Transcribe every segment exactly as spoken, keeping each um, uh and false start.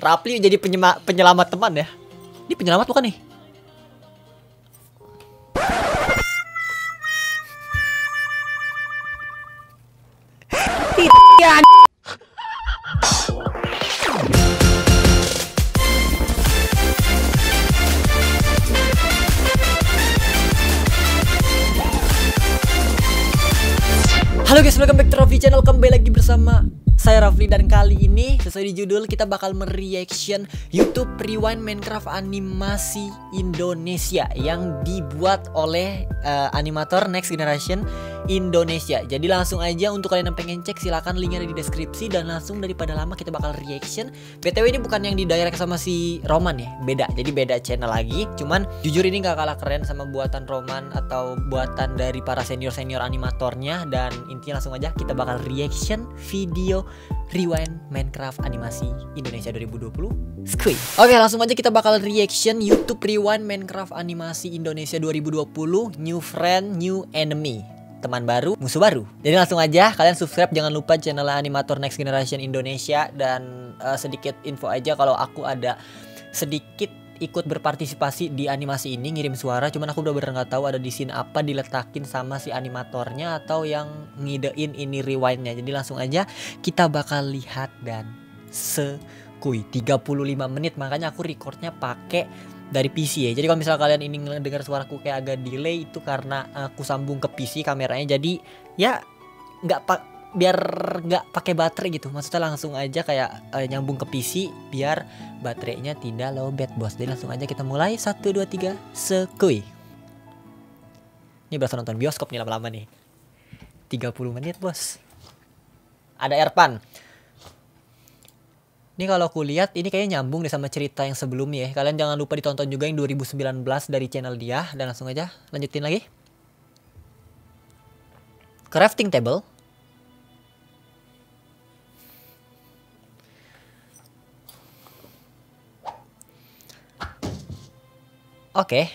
Rafli jadi penyema, penyelamat teman ya. Ini penyelamat bukan nih? Iya. Halo guys, welcome back to Rafli Channel. Kembali lagi bersama saya Rafli, dan kali ini sesuai di judul kita bakal mereaction YouTube Rewind Minecraft animasi Indonesia yang dibuat oleh uh, animator Next Generation Indonesia. Jadi langsung aja, untuk kalian yang pengen cek silahkan, linknya ada di deskripsi. Dan langsung daripada lama kita bakal reaction. B T W ini bukan yang di direct sama si Roman ya, beda. Jadi beda channel lagi. Cuman jujur ini gak kalah keren sama buatan Roman atau buatan dari para senior-senior animatornya. Dan intinya langsung aja kita bakal reaction video Rewind Minecraft animasi Indonesia dua ribu dua puluh Squid. Oke, langsung aja kita bakal reaction YouTube Rewind Minecraft animasi Indonesia dua ribu dua puluh New Friend, New Enemy. Teman baru, musuh baru. Jadi langsung aja kalian subscribe, jangan lupa channel animator Next Generation Indonesia. Dan uh, sedikit info aja kalau aku ada sedikit ikut berpartisipasi di animasi ini, ngirim suara. Cuman aku udah bener nggak tahu ada di scene apa diletakin sama si animatornya atau yang ngidein ini rewindnya. Jadi langsung aja kita bakal lihat dan sekuy tiga puluh lima menit. Makanya aku recordnya pakai dari P C ya. Jadi kalau misalnya kalian ini ngedengar suaraku kayak agak delay, itu karena aku sambung ke P C kameranya. Jadi ya nggak pak biar nggak pakai baterai gitu. Maksudnya langsung aja kayak uh, nyambung ke P C biar baterainya tidak lowbat bos. Jadi langsung aja kita mulai. Satu dua tiga sekuy. Ini berasa nonton bioskop nih lama-lama nih. tiga puluh menit bos. Ada Erpan. Ini kalau aku lihat ini kayaknya nyambung deh sama cerita yang sebelumnya ya. Kalian jangan lupa ditonton juga yang dua ribu sembilan belas dari channel dia. Dan langsung aja lanjutin lagi. Crafting table. Oke.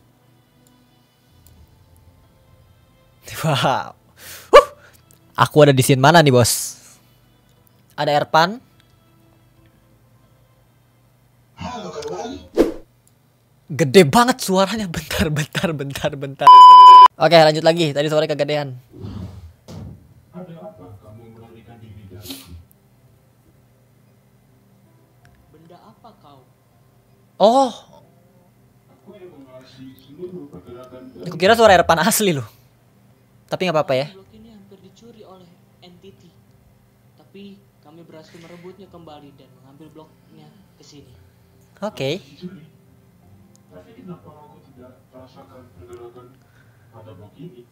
Wow. Huh. Aku ada di scene mana nih bos? Ada Erpan. Halo kawan. Gede banget suaranya. Bentar, bentar, bentar, bentar. Oke, lanjut lagi. Tadi suaranya kegedean. Ada apa kamu melarikan diri dariku? Benda apa kau? Oh, Aku yang mengawasi seluruh pergerakan. aku kira suara Erpan asli loh. Tapi nggak apa-apa ya. Blok ini hampir dicuri oleh entity, tapi kami berhasil merebutnya kembali dan mengambil bloknya ke sini. Oke. Dicuri. Tapi kenapa aku tidak merasakan pergerakan pada blok ini?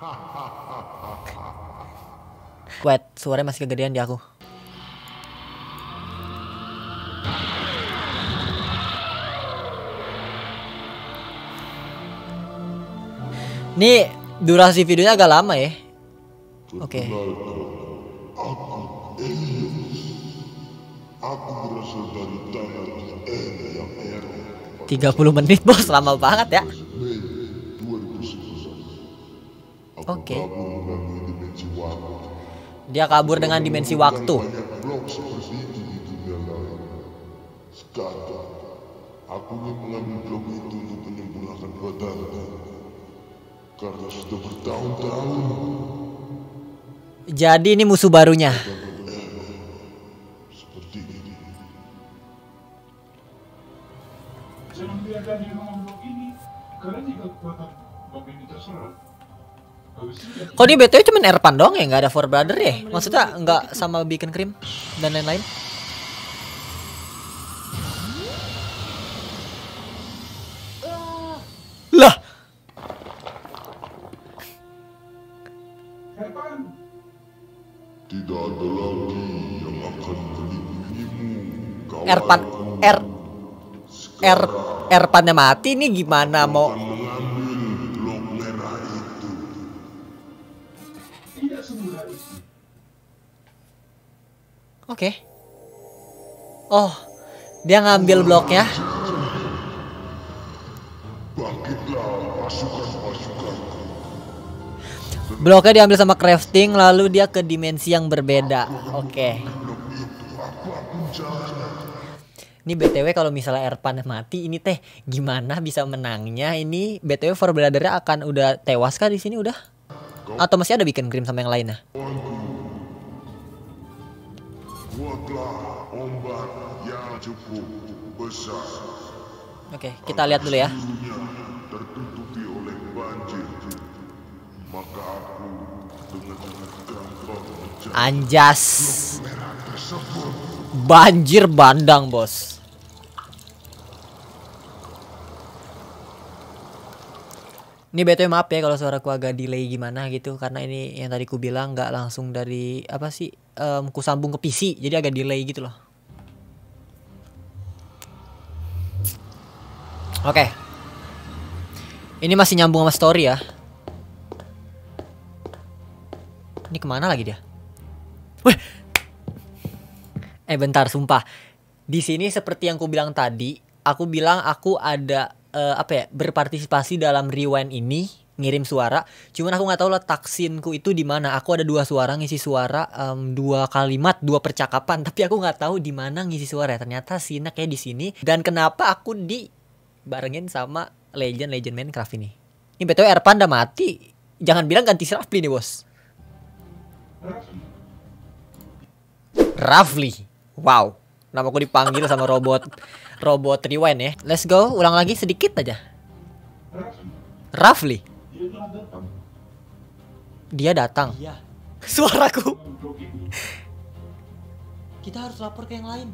Wait, suaranya masih kegedean di aku. Nih durasi videonya agak lama ya. Oke. Aku Elias. Aku berasal dari tanah Ene yang era. tiga puluh menit bos, lama banget ya. Mei dua ribu sembilan. Aku Oke. kabur melalui dimensi waktu. Dia kabur dengan dimensi waktu. Banyak blok seperti itu di dunia lain. Sekarang, aku ingin mengambil blok itu untuk menyempurnakan badanku. Karena sudah bertahun-tahun Jadi ini musuh barunya. seperti ini. Jangan biarkan dia mengambil blok ini, karena jika kekuatan blok ini terserap, habis itu Kok di B T W cuman Erpan doang ya, nggak ada Four Brother ya? Maksudnya nggak sama Beacon Cream dan lain-lain? Lah, Erpan, Tidak ada lagi yang akan melindungimu. kawan. Erpan R R Erpannya mati nih, gimana mau? Mengambil blok merah itu. tidak semudah itu. Oke. Oh, dia ngambil bloknya. Bangkitlah pasukan-pasukan. Bloknya diambil sama crafting, lalu dia ke dimensi yang berbeda. Oke. Ini B T W kalau misalnya Erpan mati ini teh gimana bisa menangnya ini? B T W For Brother-nya akan udah tewas kah di sini udah? Atau masih ada bikin krim sama yang lainnya? Buatlah ombak yang cukup besar. Oke, kita lihat dulu ya. Seluruhnya tertutupi oleh banjir. Maka aku dengan gampang mencari Anjas. merah tersebut. Banjir bandang, bos. Ini B T W maaf ya kalau suaraku agak delay gimana gitu, karena ini yang tadi ku bilang nggak langsung dari apa sih, um, ku sambung ke P C, jadi agak delay gitu loh. Oke, ini masih nyambung sama story ya. Ini kemana lagi dia? Weh, eh bentar, sumpah. Di sini seperti yang ku bilang tadi, aku bilang aku ada uh, apa ya, berpartisipasi dalam rewind ini, ngirim suara. Cuman aku nggak tahu letak scene-ku itu di mana. Aku ada dua suara ngisi suara, um, dua kalimat, dua percakapan. Tapi aku nggak tahu di mana ngisi suara. Ternyata scene-nya kayak di sini. Dan kenapa aku dibarengin sama legend-legend Minecraft ini? Ini B T W Erpan udah mati. Jangan bilang ganti si Rafli nih, bos. Rafli. Wow. Namaku dipanggil sama robot robot rewind ya. Let's go, ulang lagi sedikit aja. Rafli. Dia telah datang. Dia datang. Iya, Suaraku. Blok ini. kita harus lapor ke yang lain.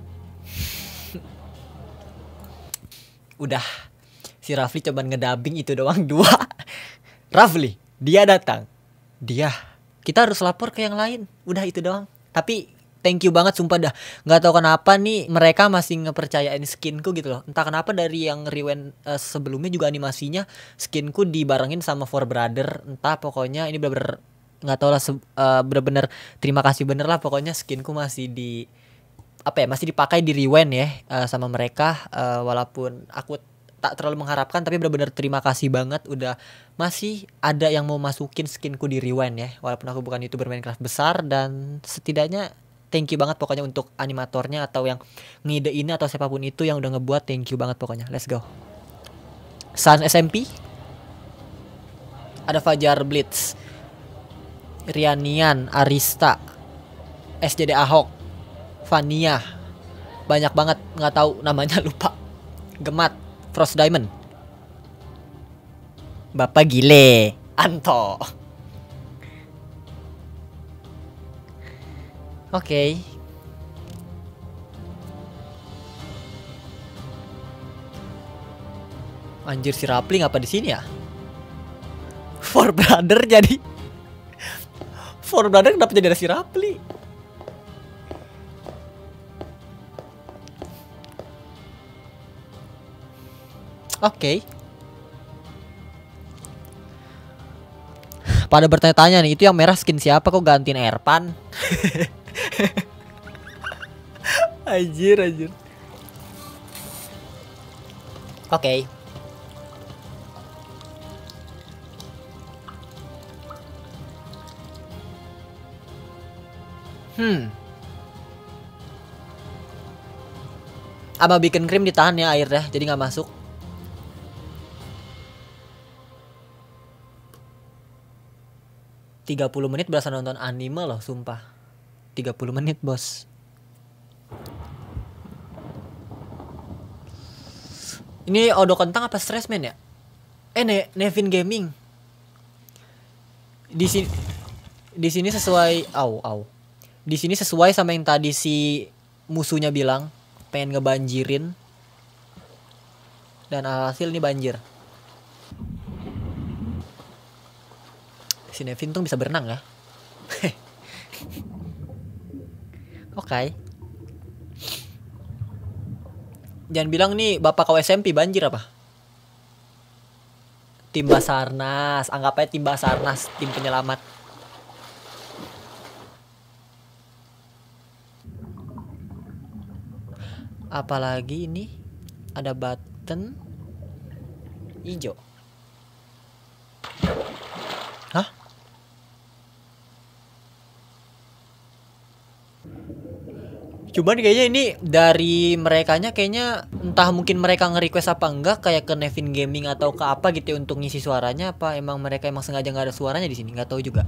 Udah. Si Rafli coba ngedubbing itu doang dua. Rafli, dia datang. Dia. Kita harus lapor ke yang lain. Udah itu doang. Tapi thank you banget sumpah dah. Nggak tahu kenapa nih mereka masih ngepercayain skinku gitu loh. Entah kenapa dari yang rewind uh, sebelumnya juga animasinya skinku dibarengin sama For Brother. Entah pokoknya ini bener-bener nggak tahu lah uh, bener-bener terima kasih bener lah pokoknya skinku masih di apa ya, masih dipakai di rewind ya uh, sama mereka uh, walaupun aku tak terlalu mengharapkan, tapi bener-bener terima kasih banget udah masih ada yang mau masukin skinku di rewind ya, walaupun aku bukan YouTuber Minecraft besar. Dan setidaknya thank you banget pokoknya untuk animatornya atau yang ngide ini atau siapapun itu yang udah ngebuat, thank you banget pokoknya. Let's go. Sun S M P, ada Fajar Blitz, Rianian, Arista, S J D Ahok, Vania, banyak banget nggak tahu namanya, lupa. Gemat, Frost Diamond, Bapak Gile, Anto. Oke. Okay. Anjir, si Rapling apa di sini ya? For Brother jadi. For Brother kenapa jadi ada si Rapli? Oke. Okay. Pada bertanya-tanya nih, itu yang merah skin siapa, kok gantiin Erpan? Anjir, anjir. Oke. Okay. Hmm. Ama bikin krim ditahan ya airnya, jadi nggak masuk. tiga puluh menit berasa nonton anime loh, sumpah. tiga puluh menit, bos. Ini Odo Kentang apa Stressman ya? Eh, ne Nevin Gaming. Di sini di sini sesuai au au. Di sini sesuai sama yang tadi si musuhnya bilang, pengen ngebanjirin. Dan alhasil ini banjir. Si Nevin tuh bisa berenang ya. Oke. Okay. Jangan bilang nih Bapak K W S M P banjir apa? Tim Basarnas, anggap aja tim Basarnas, tim penyelamat. Apalagi ini ada button hijau. Hah? Cuman kayaknya ini dari merekanya kayaknya entah mungkin mereka nge-request apa enggak kayak ke Nevin Gaming atau ke apa gitu ya untuk ngisi suaranya, apa emang mereka emang sengaja nggak ada suaranya di sini, nggak tahu juga.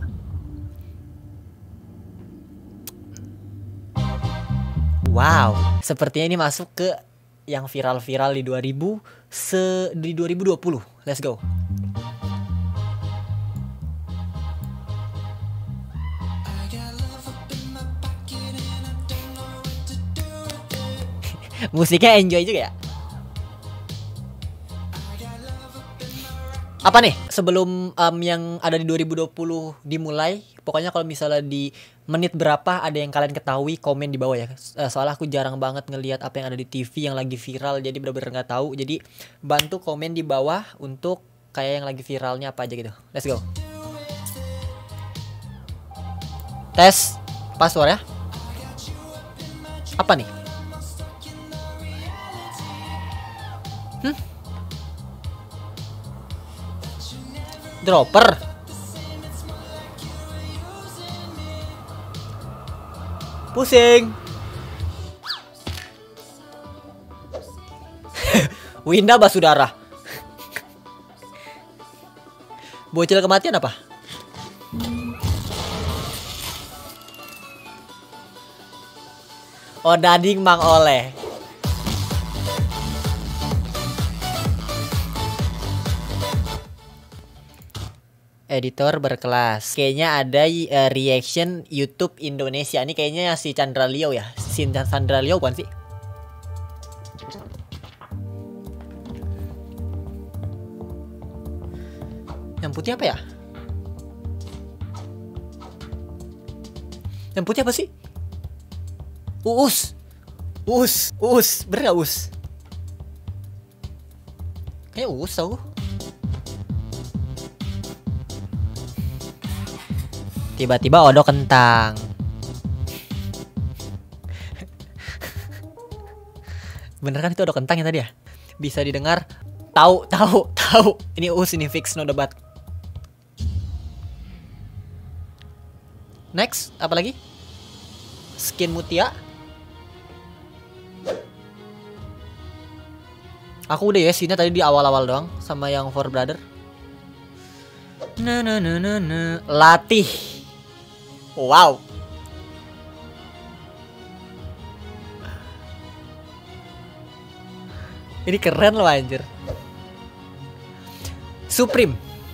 Wow, sepertinya ini masuk ke yang viral-viral di dua ribu se di dua ribu dua puluh. Let's go. Musiknya enjoy juga ya. Apa nih sebelum um, yang ada di dua ribu dua puluh dimulai, pokoknya kalau misalnya di menit berapa ada yang kalian ketahui, komen di bawah ya. Soalnya aku jarang banget ngelihat apa yang ada di T V yang lagi viral, jadi bener-bener nggak tahu. Jadi bantu komen di bawah untuk kayak yang lagi viralnya apa aja gitu. Let's go. Tes password ya. Apa nih? Hmm? Dropper. Pusing. Winda Basudara. Bocil kematian apa? Oh, Dading Mang Oleh. Editor berkelas. Kayaknya ada uh, reaction YouTube Indonesia. Ini kayaknya si Chandra Leo ya. Si Chandra Leo bukan sih? Yang putih apa ya? Yang putih apa sih? Uus. Uus. Uus. Bener gak Uus? Kayaknya Uus tau. Tiba-tiba odok kentang. Bener kan itu odok kentang ya tadi ya? Bisa didengar. Tahu, tahu, tahu. Ini us, ini fix, no debat. Next, apa lagi? Skin Mutia. Aku udah ya sini tadi di awal-awal doang sama yang Four Brother. Nah, nah, nah, nah, nah. Latih. Wow. Ini keren loh anjir. Supreme.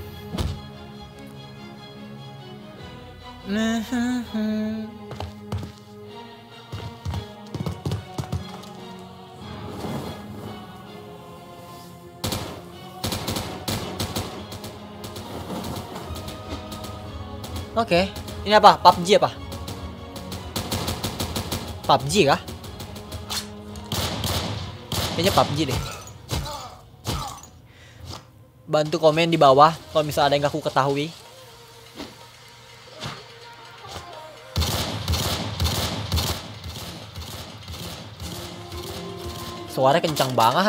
Oke, ini apa? P U B G apa? P U B G kah? Kayaknya P U B G deh. Bantu komen di bawah kalau misalnya ada yang gak aku ketahui. Suaranya kencang banget.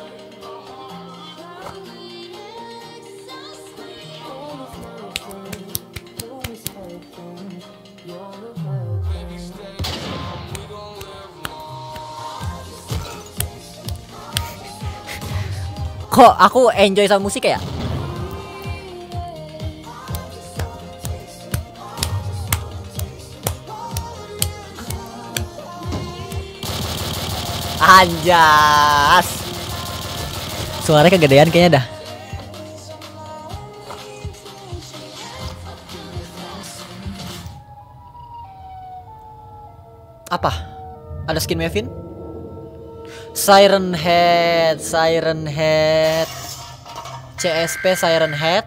Kok aku enjoy sama musik ya? Anjas. Suaranya kegedean kayaknya dah. Apa? Ada skin Mevin? Siren Head, Siren Head, C S P Siren Head.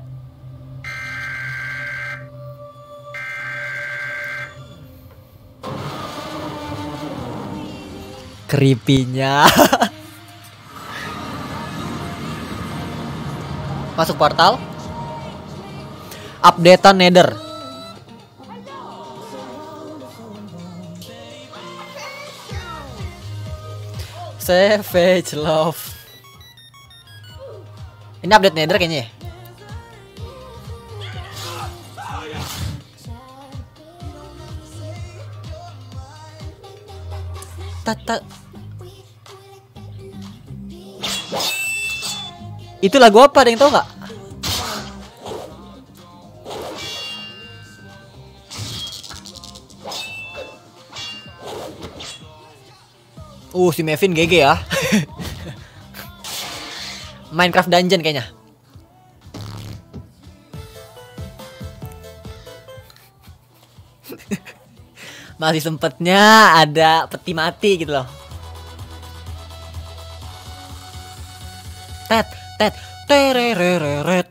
Creepy-nya. Masuk portal. Updatean Nether. Savage Love. Ini update Nether kayaknya ya. tat tat. Itu lagu apa, ada yang tahu nggak? Uh, si Mevin G G ya. Minecraft Dungeon kayaknya. Masih sempetnya ada peti mati gitu loh. Tet, tet, terereret.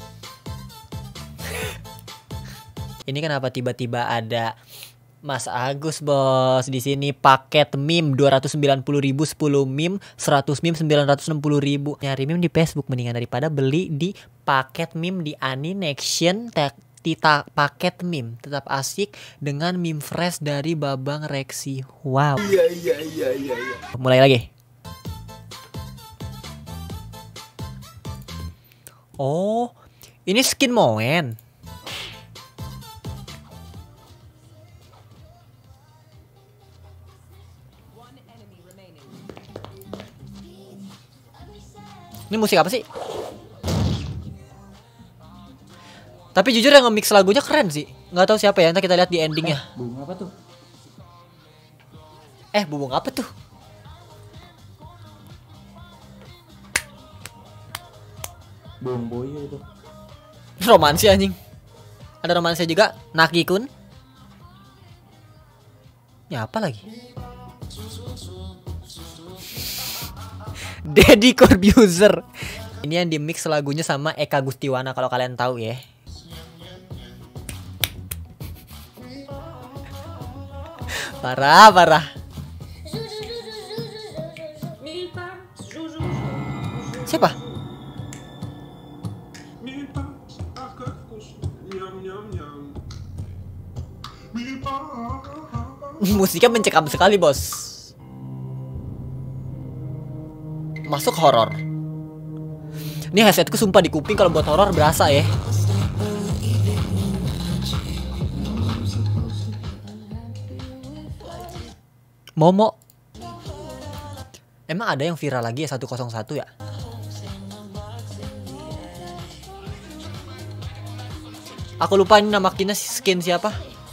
Ini kenapa tiba-tiba ada Mas Agus bos di sini paket meme dua ratus sembilan puluh ribu, sepuluh meme, seratus meme, sembilan ratus enam puluh ribu. Nyari meme di Facebook mendingan daripada beli di paket meme di Animation Tita paket meme. Tetap asik dengan meme fresh dari Babang Rexy. Wow. Iya iya iya iya. Mulai lagi. Oh, ini skin Moen. Ini musik apa sih? Tapi jujur yang nge-mix lagunya keren sih. Nggak tahu siapa ya, nanti kita lihat di endingnya. Eh, bubung apa tuh? Eh, bubung apa tuh? Bubung boyo itu. Romansi anjing. Ada romansi juga. Naki kun. Ya apa lagi? Deddy Corbuzier. Ini yang di mix lagunya sama Eka Gustiwana kalau kalian tahu ya. Parah, parah. Siapa? Musiknya mencekam sekali, bos. Masuk horor. Ini headsetku sumpah di kuping kalau buat horor berasa ya. Momo. Emang ada yang viral lagi ya seratus satu ya? Aku lupa ini nama skinnya skin siapa?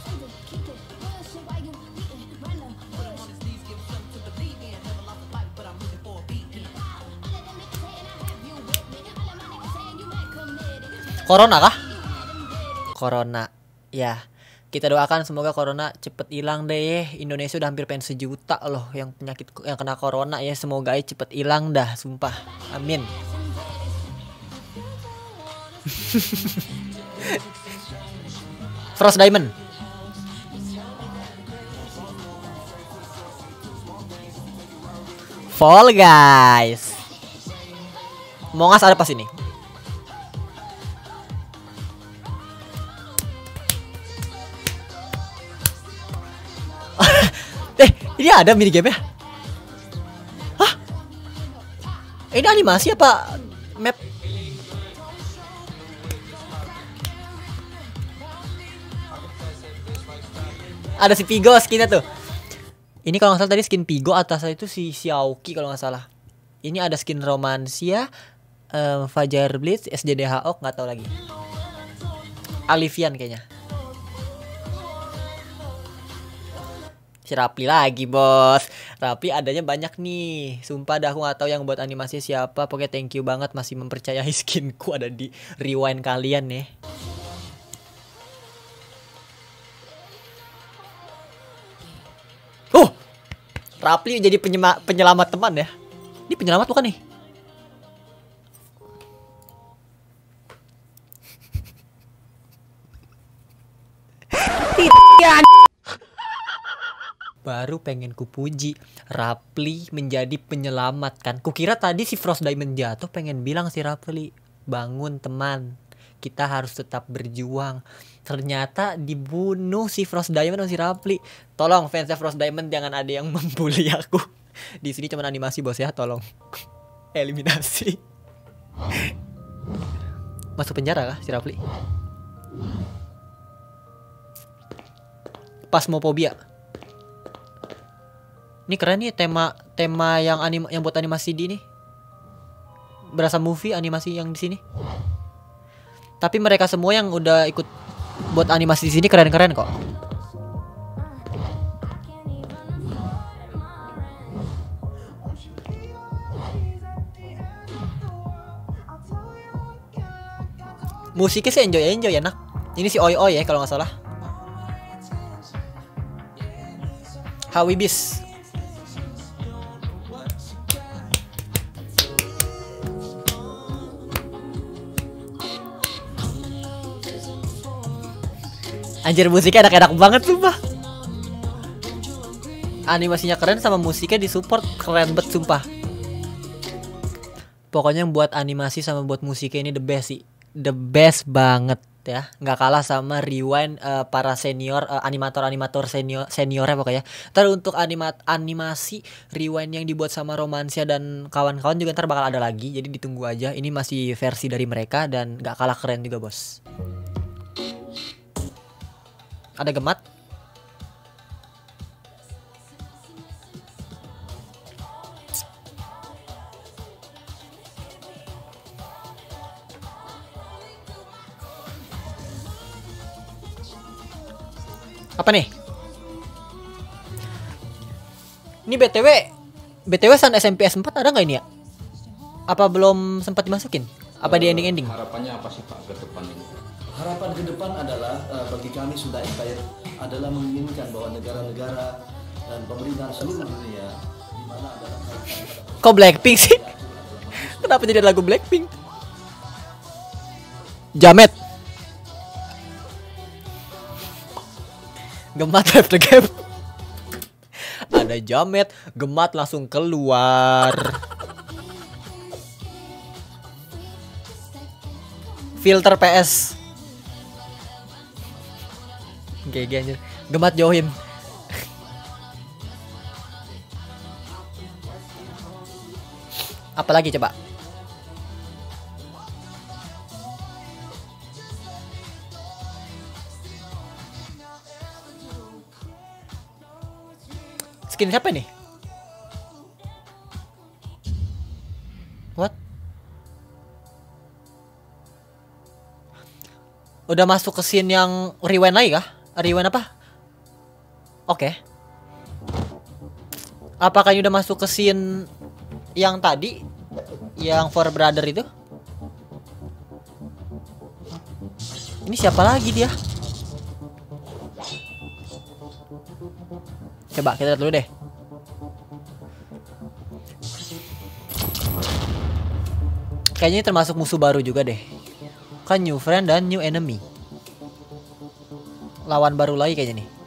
Corona kah? Corona. Ya. Kita doakan semoga corona cepet hilang deh. Indonesia udah hampir pengen sejuta loh yang penyakit yang kena corona ya. Semoga aja cepet hilang dah, sumpah. Amin. Frost Diamond. Fall Guys. Mongas ada pas ini. Eh, ini ada mini game ya? Hah? Ini animasi apa map? Ada si Pigo skinnya tuh. Ini kalau nggak salah tadi skin Pigo, atas itu si Xiaoki kalau nggak salah. Ini ada skin Romansia, um, Fajar Blitz, S J D H O, nggak tahu lagi. Alivian kayaknya. Si Rapli lagi bos. Rapli adanya banyak nih. Sumpah dah aku gak tahu yang buat animasi siapa. Pokoknya thank you banget masih mempercayai skinku ada di rewind kalian nih. Oh, Rapli jadi penyelamat teman ya. Ini penyelamat bukan nih? Baru pengen kupuji, Rapli menjadi penyelamat kan. Kukira tadi si Frost Diamond jatuh pengen bilang si Rapli, bangun teman, kita harus tetap berjuang. Ternyata dibunuh si Frost Diamond sama si Rapli. Tolong fansnya Frost Diamond jangan ada yang membuli aku. Di sini cuma animasi bos ya, tolong. Eliminasi. Masuk penjara kah si Rapli? Phasmophobia. Ini keren nih tema tema yang anim yang buat animasi di ini. Berasa movie animasi yang di sini. Tapi mereka semua yang udah ikut buat animasi di sini keren-keren kok. Musiknya sih enjoy enjoy enak. Ini si Oi Oi ya kalau nggak salah. Hawibis. Anjir musiknya enak-enak banget sumpah. Animasinya keren sama musiknya disupport keren banget sumpah. Pokoknya yang buat animasi sama buat musiknya ini the best sih. The best banget ya. Nggak kalah sama Rewind uh, para senior uh, animator-animator senior seniornya pokoknya. Ntar untuk animat animasi Rewind yang dibuat sama Romansia dan kawan-kawan juga ntar bakal ada lagi. Jadi ditunggu aja. Ini masih versi dari mereka dan nggak kalah keren juga bos. Ada gemat. Apa nih? Ini B T W B T W Sun S M P S empat ada nggak ini ya? Apa belum sempat dimasukin? Apa di ending-ending? Harapannya apa sih Pak ke depan ini? Harapan ke depan adalah uh, bagi kami Sunda Empire adalah menginginkan bahwa negara-negara dan pemerintahan seluruh dunia di mana adalah kok Blackpink sih? Kenapa jadi lagu Blackpink? Jamet. Gemat left the game. Ada Jamet, Gemat langsung keluar. Filter P S. G G anjir. Gemat jauhin. Apalagi coba? Skin siapa nih? What? Udah masuk ke scene yang rewind lagi kah? Rewind apa? Oke. Okay. Apakah ini udah masuk ke scene yang tadi? Yang For Brother itu? Ini siapa lagi dia? Coba kita lihat dulu deh. Kayaknya ini termasuk musuh baru juga deh. Kan new friend dan new enemy. Lawan baru lagi kayaknya nih.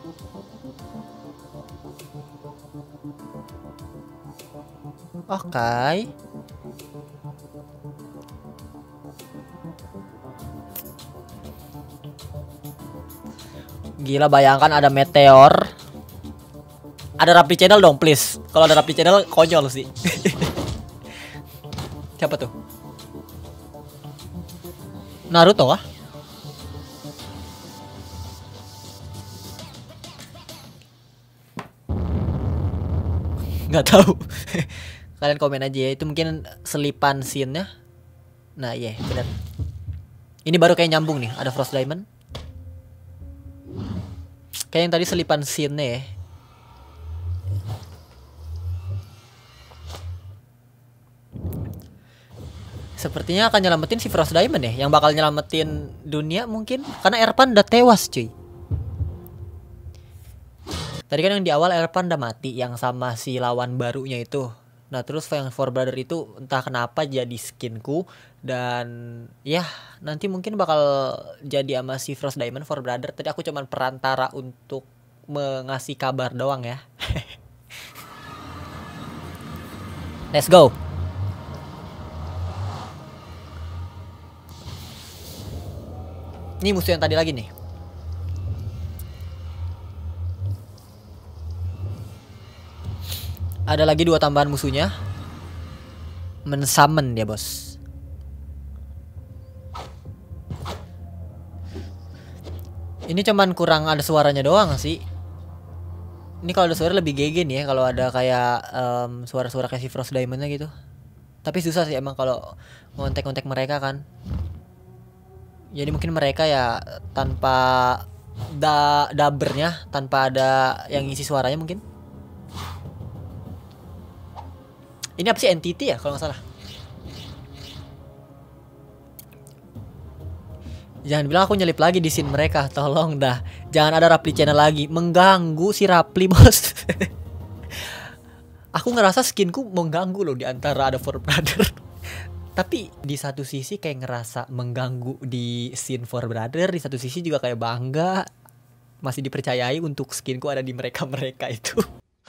Oke. Okay. Gila bayangkan ada meteor. Ada Rapli Channel dong please. Kalau ada Rapli Channel konyol sih. Siapa tuh? Naruto kah? Nggak tahu. Kalian komen aja ya. Itu mungkin selipan scene-nya. Nah iya yeah, benar. Ini baru kayak nyambung nih. Ada Frost Diamond. Kayak yang tadi selipan scene-nya ya. Sepertinya akan nyelamatin si Frost Diamond ya. Yang bakal nyelamatin dunia mungkin. Karena Erpan udah tewas cuy. Tadi kan yang di awal Erpan udah mati. Yang sama si lawan barunya itu. Nah terus yang For Brother itu entah kenapa jadi skinku. Dan ya nanti mungkin bakal jadi sama si Frost Diamond For Brother. Tadi aku cuman perantara untuk mengasih kabar doang ya. Let's go. Ini musuh yang tadi lagi nih. Ada lagi dua tambahan musuhnya. Men-summon dia bos. Ini cuman kurang ada suaranya doang sih. Ini kalau ada suara lebih G G nih ya, kalau ada kayak em, suara-suara kayak si Frost Diamond-nya gitu. Tapi susah sih emang kalau ngontek-ngontek mereka kan. Jadi mungkin mereka ya tanpa da dabernya, tanpa ada yang ngisi suaranya mungkin. Ini apa sih, entity ya kalau nggak salah? Jangan bilang aku nyelip lagi di scene mereka, tolong dah. Jangan ada Rapli channel lagi, mengganggu si Rapli bos. Aku ngerasa skinku mengganggu loh di antara ada Four Brother. Tapi di satu sisi kayak ngerasa mengganggu di scene Four Brother, di satu sisi juga kayak bangga masih dipercayai untuk skinku ada di mereka-mereka itu.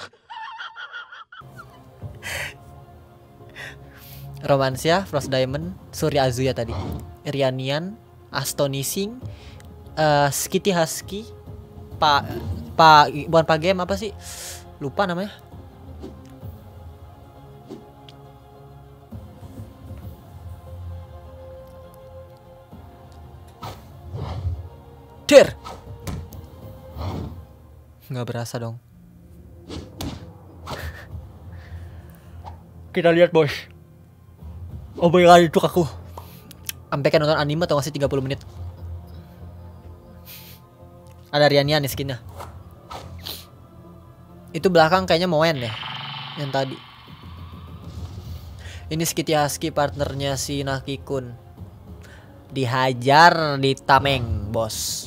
Romancia, Frost Diamond, Surya Azuya tadi, Rianian, Astonishing, uh, Skitty Husky, Pak Pak bukan Pak Game apa sih? Lupa namanya. Der. Nggak berasa dong. Kita lihat bos. Oh my god, itu aku. Sampai kan nonton anime atau masih tiga puluh menit. Ada Rianian nih skinnya. Itu belakang kayaknya Moen ya, yang tadi. Ini Skitty Husky partnernya si Naki-kun. Dihajar di tameng, bos.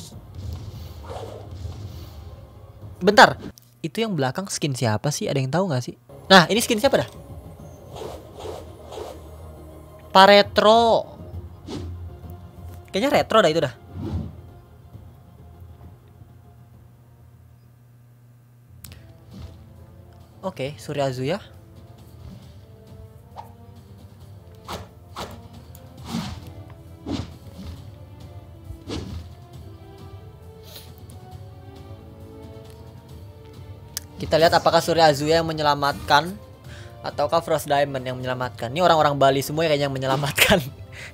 Bentar, itu yang belakang skin siapa sih? Ada yang tahu nggak sih? Nah, ini skin siapa dah? Paretro. Kayaknya retro dah itu dah. Oke, Surya Azuya. Kita lihat apakah Surya Azuya yang menyelamatkan ataukah Frost Diamond yang menyelamatkan. Ini orang-orang Bali semua kayaknya yang menyelamatkan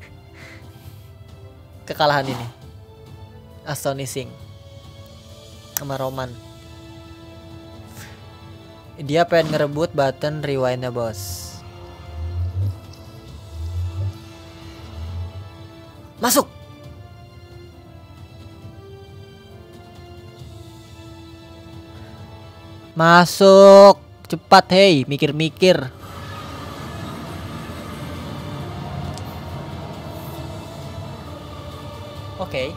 kekalahan ini. Astonishing sama Roman. Dia pengen ngerebut button rewind-nya bos. Masuk. Masuk. Cepat hei, mikir-mikir. Oke. Okay.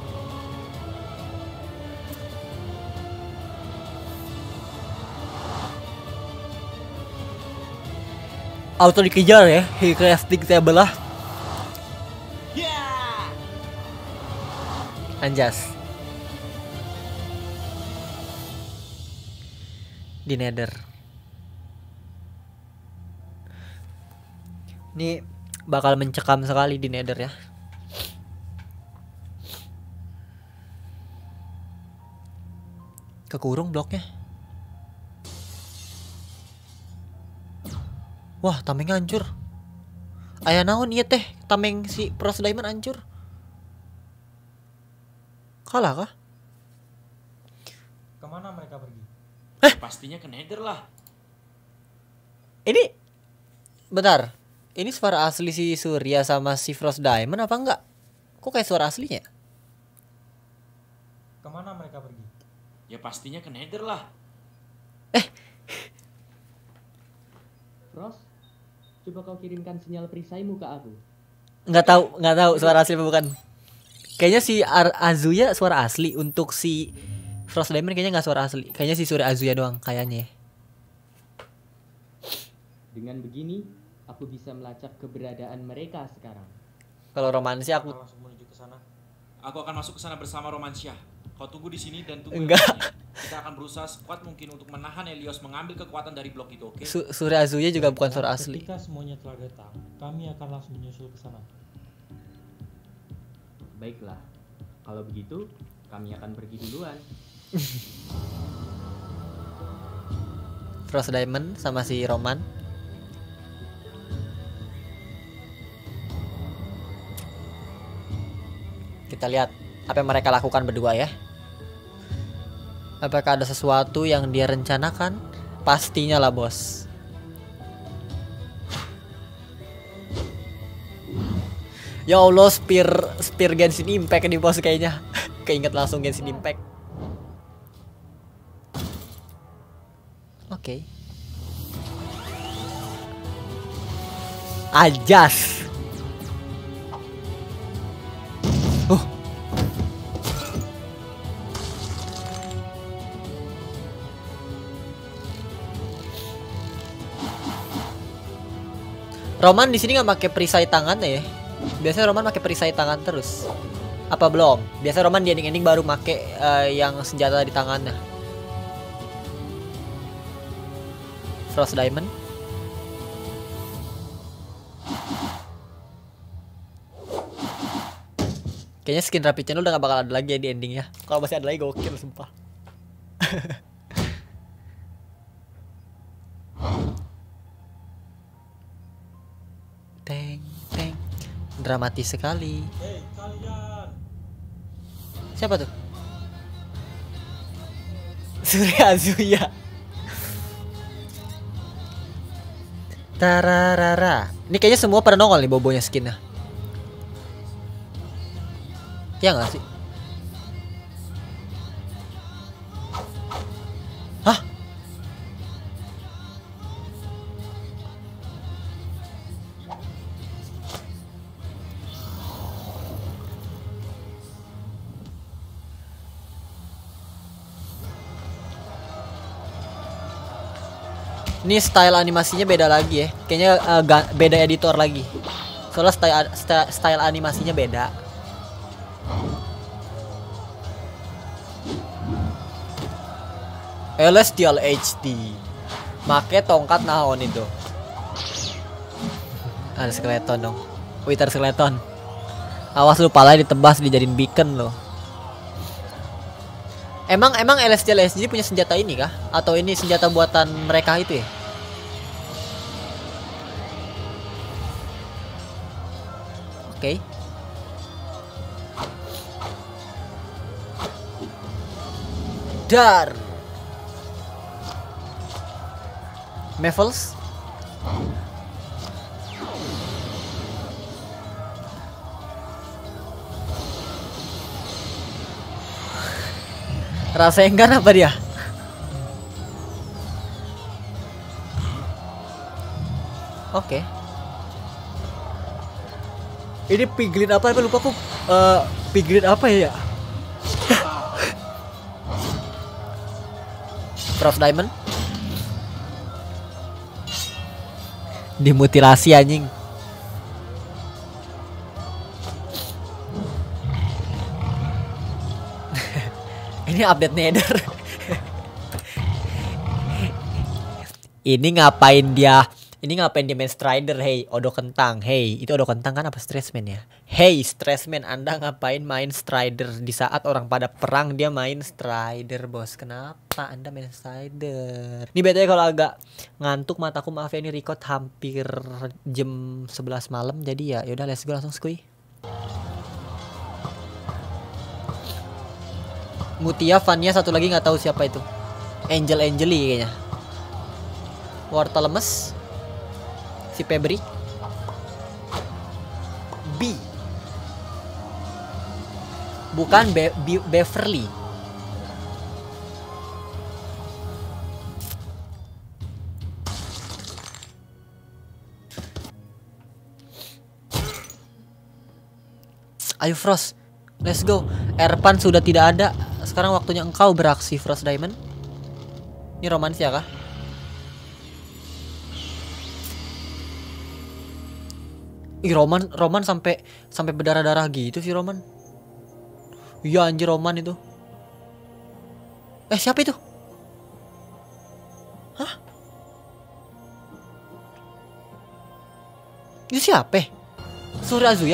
Auto dikejar ya, he crafting table lah. Yeah. Anjas. Di Nether. Ini bakal mencekam sekali di Nether ya. Kekurung bloknya. Wah, tameng hancur. Aya naon ieu teh? Tameng si Frost Diamond hancur. Kalah kah? Kemana mereka pergi? Eh? Pastinya ke Nether lah. Ini bentar. Ini suara asli si Surya sama si Frost Diamond apa enggak? Kok kayak suara aslinya? Kemana mereka pergi? Ya pastinya ke Nether lah. Eh. Frost, coba kau kirimkan sinyal perisaimu ke aku. Nggak tahu, nggak tahu suara asli apa bukan. Kayaknya si Ar Azuya suara asli, untuk si Frost Diamond kayaknya nggak suara asli. Kayaknya si Surya Azuya doang kayaknya. Dengan begini, aku bisa melacak keberadaan mereka sekarang. Kalau Romancia aku Langsung menuju ke sana. Aku akan masuk ke sana bersama Romancia. Kau tunggu di sini dan tunggu. Enggak. Kita akan berusaha sekuat mungkin untuk menahan Helios mengambil kekuatan dari blok itu, oke? Okay? Su Surya Azuya juga bukan suara asli. Ketika semuanya telah datang, kami akan langsung menyusul ke sana. Baiklah, kalau begitu kami akan pergi duluan. Frost Diamond sama si Roman. Kita lihat apa yang mereka lakukan berdua ya. Apakah ada sesuatu yang dia rencanakan? Pastinya lah bos. Ya Allah, spear spear Genshin Impact nih bos kayaknya. Keinget langsung Genshin Impact. Oke. Okay. Ajas. Oh. Roman di sini nggak pakai perisai tangan ya? Biasanya Roman pakai perisai tangan terus. Apa belum? Biasa Roman di ending-ending baru pakai uh, yang senjata di tangannya. Frost Diamond. Kayaknya skin Rapid Channel udah gak bakal ada lagi ya di ending ya. Kalau masih ada lagi gokil sumpah. Teng teng. Dramatis sekali. Hei kalian. Siapa tuh? Surya Azuya. Tararara. Ini kayaknya semua pada nongol nih bobonya skinnya. Ya nggak sih? Hah? Ini style animasinya beda lagi ya. Kayaknya uh, beda editor lagi. Soalnya style, style, style animasinya beda. Celestial H D. Make tongkat naon itu. Ada skeleton dong. Wither skeleton. Awas lu pala ditebas dijadiin beacon loh. Emang emang Celestial H D punya senjata ini kah? Atau ini senjata buatan mereka itu ya? Oke. Okay. Dar. Mevels. Rasa enggan apa dia? Oke. Okay. Ini piglin apa? Apa lupa aku. Uh, piglin apa ya? Frost Diamond. Dimutilasi anjing. Ini update Nether. Ini ngapain dia? Ini ngapain dia main Strider? Hey, Odo Kentang. Hey, itu Odo Kentang kan apa Stressman ya? Hey, Stressman, Anda ngapain main Strider di saat orang pada perang dia main Strider, bos? Kenapa Anda main Strider? Ini betulnya kalau agak ngantuk mataku, maaf ya, ini record hampir jam sebelas malam, jadi ya yaudah let's go langsung skuy. Mutia, Vania, satu lagi nggak tahu siapa itu. Angel Angeli kayaknya. Wartalemes, si Febri, B, bukan Be Be Beverly. Ayo Frost, let's go. Erpan sudah tidak ada. Sekarang waktunya engkau beraksi, Frost Diamond. Ini romansia kah? Ih, Roman, Roman sampai sampai berdarah-darah gitu sih Roman. Iya anjir Roman itu. Eh siapa itu? Hah? Itu siapa? Surya Azuya.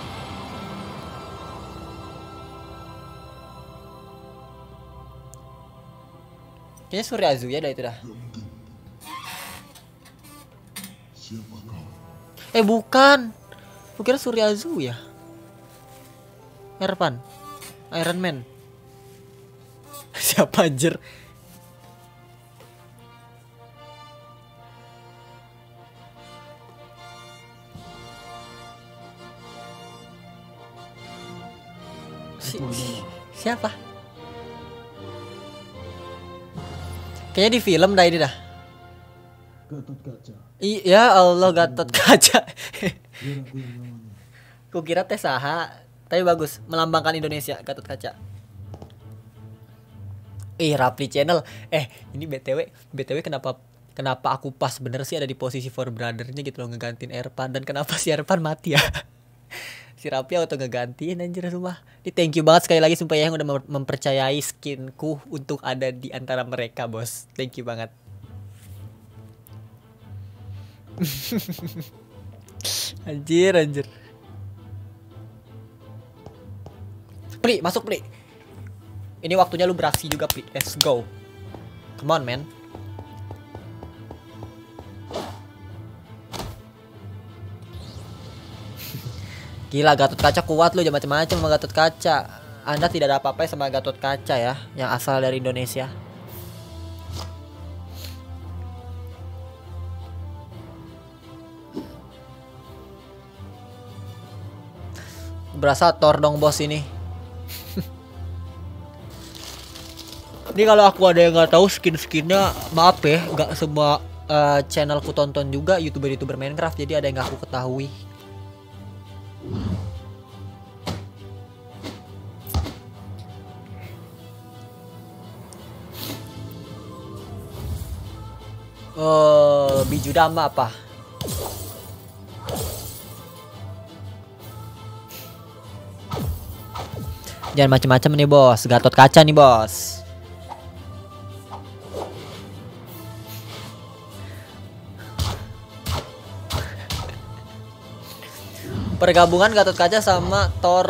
Kayaknya Surya Azuya dah itu dah. Siapa kau? Eh bukan, aku kira Surya Azuya. Erpan, Iron Man. Siapa anjir? Si, si- siapa? Kayaknya di film dah ini dah. Gatot Kaca. Iya Allah, Gatot Kaca. Biar aku yang lawannya. Kukira teh saha, tapi bagus, melambangkan Indonesia Gatot Kaca. Ih, Rapli Channel. Eh, ini B T W, B T W kenapa kenapa aku pas bener sih ada di posisi Four Brother-nya gitu loh, ngegantiin Erpan, dan kenapa si Erpan mati ya? Si Rapli auto ngegantiin anjir sumpah. Ini thank you banget sekali lagi sumpah ya yang udah mem- mempercayai skinku untuk ada di antara mereka, Bos. Thank you banget. Anjir, anjir. Pri, masuk Pri. Ini waktunya lu beraksi juga Pri. Let's go. Come on, man. Gila, Gatot Kaca kuat lu, jangan macam-macam sama Gatot Kaca. Anda tidak ada apa-apa sama Gatot Kaca ya, yang asal dari Indonesia. Berasa Thor dong bos ini. Ini kalau aku ada yang nggak tahu skin-skinnya, maaf ya, nggak semua uh, channelku tonton juga youtuber-youtuber Minecraft, jadi ada yang nggak aku ketahui. Oh, biju dama apa? Jangan macam-macam nih bos, Gatot Kaca nih bos. Pergabungan Gatot Kaca sama Thor.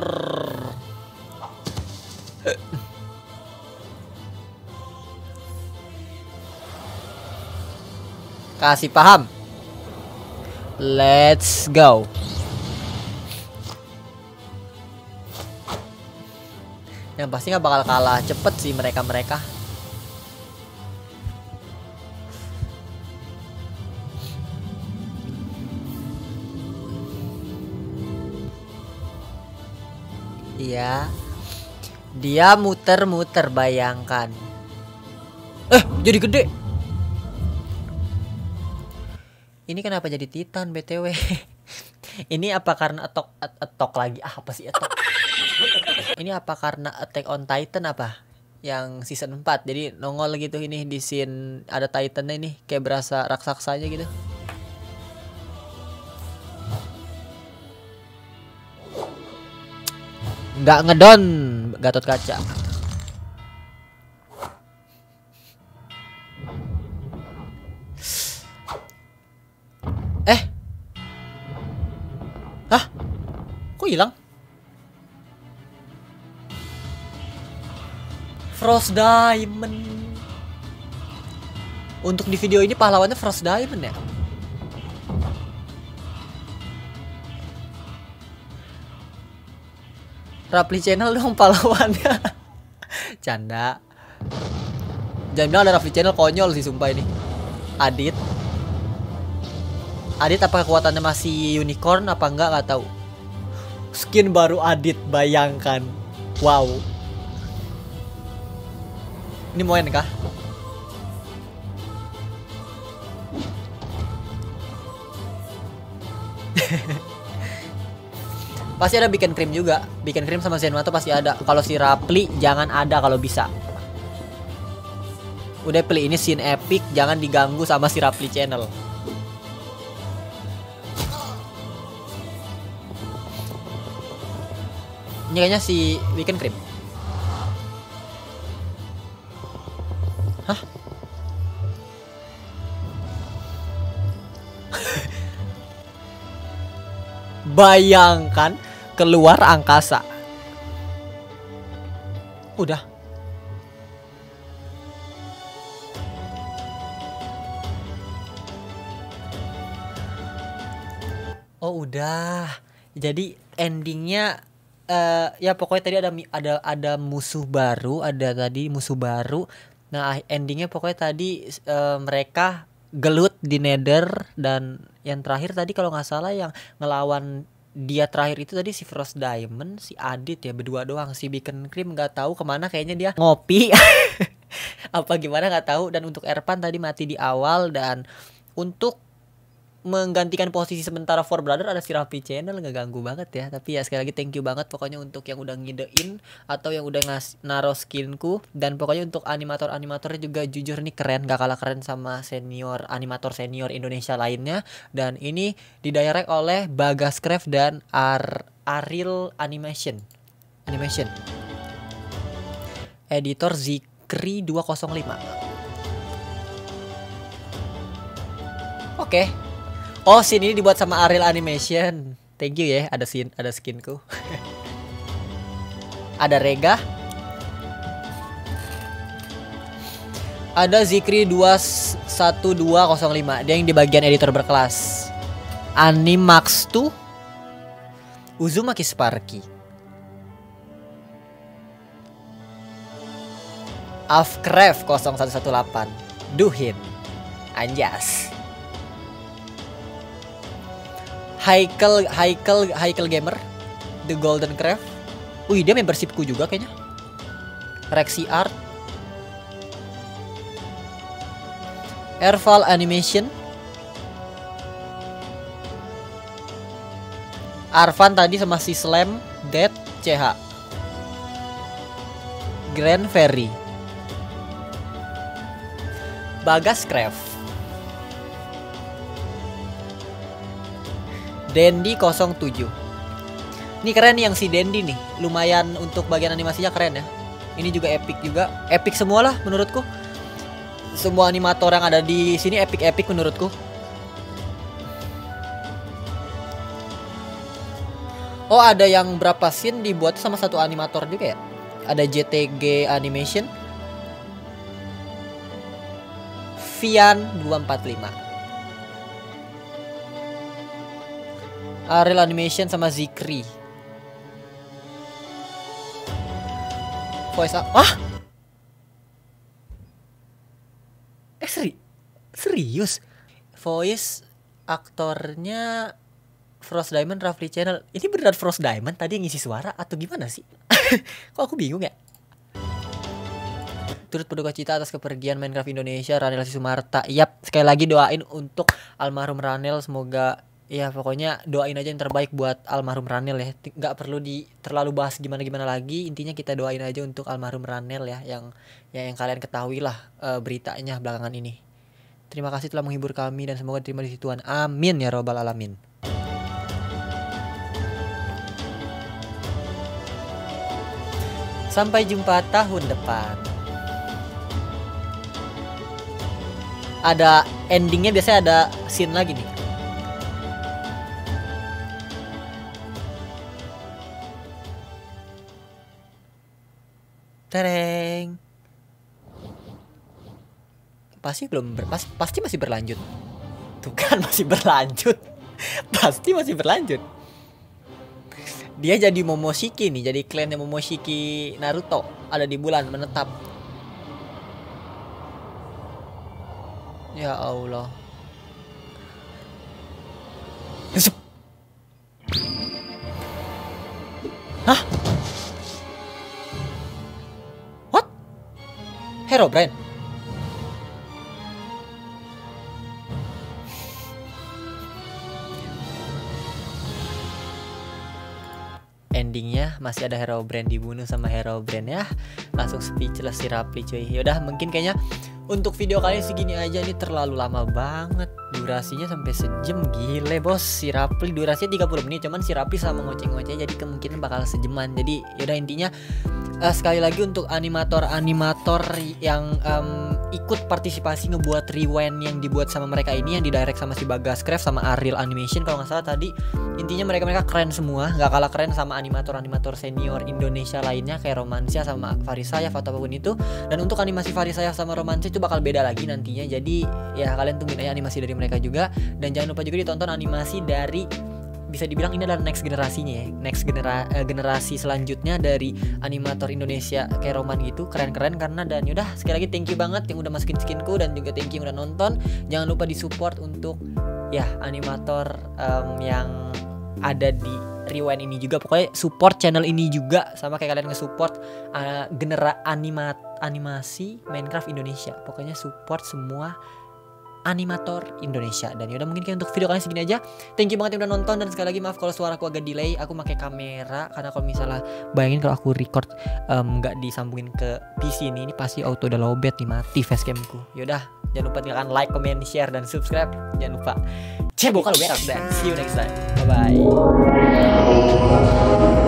Kasih paham. Let's go. Yang pasti nggak bakal kalah cepet sih mereka-mereka. Iya. Dia muter-muter, bayangkan. Eh, jadi gede. Ini kenapa jadi Titan B T W? Ini apa karena atok at- atok lagi? Ah, apa sih atok? Ini apa karena Attack on Titan apa? Yang season empat. Jadi nongol gitu ini di scene ada Titannya ini, kayak berasa raksasanya gitu. Nggak ngedon Gatot Kaca. Eh, hah? Kok hilang? Frost Diamond. Untuk di video ini pahlawannya Frost Diamond ya? Rapli Channel dong pahlawannya. Canda. Jangan bilang ada Rapli Channel, konyol sih sumpah ini. Adit. Adit apa kekuatannya masih unicorn apa enggak, nggak tahu. Skin baru Adit, bayangkan. Wow. Ini moen kah? Pasti ada bikin krim juga. Bikin krim sama Zenmato pasti ada. Kalau si Rapli jangan ada kalau bisa. Udah Pli, ini scene epic, jangan diganggu sama si Rapli Channel. Ini kayaknya si Weekend Cream. Hah? Bayangkan keluar angkasa. Udah. Oh udah. Jadi endingnya uh, ya pokoknya tadi ada ada ada musuh baru, ada tadi musuh baru. Nah, endingnya pokoknya tadi uh, mereka gelut di Nether, dan yang terakhir tadi kalau nggak salah yang ngelawan dia terakhir itu tadi si Frost Diamond, si Adit ya, berdua doang. Si Beacon Cream nggak tahu kemana, kayaknya dia ngopi apa gimana nggak tahu. Dan untuk Erpan tadi mati di awal, dan untuk menggantikan posisi sementara Four Brother ada si Rafli Channel, nggak ganggu banget ya. Tapi ya sekali lagi thank you banget pokoknya untuk yang udah ngidein atau yang udah ngas naro skinku. Dan pokoknya untuk animator-animatornya juga jujur nih keren, gak kalah keren sama senior animator senior Indonesia lainnya. Dan ini didirect oleh Bagas Craft dan Ar Aril Animation Animation editor Zikri dua nol lima. Oke. Okay. Oh, scene ini dibuat sama Aril Animation. Thank you ya, ada scene, ada skinku. Ada Rega. Ada Zikri dua satu dua nol lima. Dia yang di bagian editor berkelas. Animax tuh Uzumaki Sparky. Afcraft nol satu satu delapan. Duhin. Anjas. Haikal Haikal Haikal Gamer, The Golden Craft. Wih, dia membershipku juga kayaknya. Rexy Art, Airfall Animation, Arvan tadi sama si Slam, Dead, C H, Grand Ferry, Bagas Craft, Dendi nol tujuh. Ini keren nih yang si Dendi nih. Lumayan untuk bagian animasinya keren ya. Ini juga epic juga. Epic semua lah menurutku. Semua animator yang ada di sini epic-epic menurutku. Oh, ada yang berapa scene dibuat sama satu animator juga ya. Ada J T G Animation, Vian dua empat lima, Aril Animation sama Zikri. Voice up. Ah? Eh seri serius? Voice aktornya Frost Diamond, Rafli Channel. Ini beneran Frost Diamond tadi yang ngisi suara atau gimana sih? Kok aku bingung ya? Turut berduka cita atas kepergian Minecraft Indonesia Ranel Sumarta. Yap, sekali lagi doain untuk almarhum Ranel, semoga ya pokoknya doain aja yang terbaik buat almarhum Ranel ya. Nggak perlu di terlalu bahas gimana-gimana lagi. Intinya kita doain aja untuk almarhum Ranel ya, yang ya yang kalian ketahui lah e, beritanya belakangan ini. Terima kasih telah menghibur kami dan semoga diterima di sisi Tuhan. Amin ya robbal alamin. Sampai jumpa tahun depan. Ada endingnya, biasanya ada scene lagi nih. Tereng. Pasti belum ber, pas, pasti masih berlanjut. Tuh kan masih berlanjut. Pasti masih berlanjut. Dia jadi Momoshiki nih, jadi klannya Momoshiki Naruto, ada di bulan menetap. Ya Allah. Hah? What? Herobrine? Endingnya masih ada Herobrine dibunuh sama Herobrine ya. Langsung speechless si Rafli cuy. Yaudah mungkin kayaknya untuk video kali ini segini aja. Ini terlalu lama banget. Durasinya sampai sejam. Gile bos. Si Rafli durasinya tiga puluh menit. Cuman si Rafli sama ngoceh-ngoceh jadi kemungkinan bakal sejaman. Jadi yaudah intinya uh, sekali lagi untuk animator-animator yang um, ikut partisipasi ngebuat rewind yang dibuat sama mereka ini, yang didirect sama si Bagas Craft sama Aril Animation kalau nggak salah tadi. Intinya mereka-mereka keren semua, nggak kalah keren sama animator-animator senior Indonesia lainnya kayak Romansia sama Farisayaf atau apapun itu. Dan untuk animasi Farisayaf sama Romansia itu bakal beda lagi nantinya. Jadi ya kalian tungguin aja animasi dari mereka juga. Dan jangan lupa juga ditonton animasi dari bisa dibilang ini adalah next generasinya ya, next genera uh, generasi selanjutnya dari animator Indonesia kayak Roman gitu. Keren-keren karena, dan yaudah sekali lagi thank you banget yang udah masukin skinku, dan juga thank you yang udah nonton. Jangan lupa disupport untuk ya animator um, yang ada di Rewind ini juga. Pokoknya support channel ini juga sama kayak kalian nge-support uh, genera anima animasi Minecraft Indonesia. Pokoknya support semua animator Indonesia. Dan yaudah mungkin kayak untuk video kalian segini aja. Thank you banget yang udah nonton, dan sekali lagi maaf kalau suara aku agak delay. Aku pakai kamera karena kalau misalnya bayangin kalau aku record nggak um, disambungin ke P C ini, ini pasti auto udah lowbat nih, mati facecamku. Yaudah jangan lupa tinggalkan like, comment, share, dan subscribe. Jangan lupa cebok kalau berak, dan see you next time. Bye bye.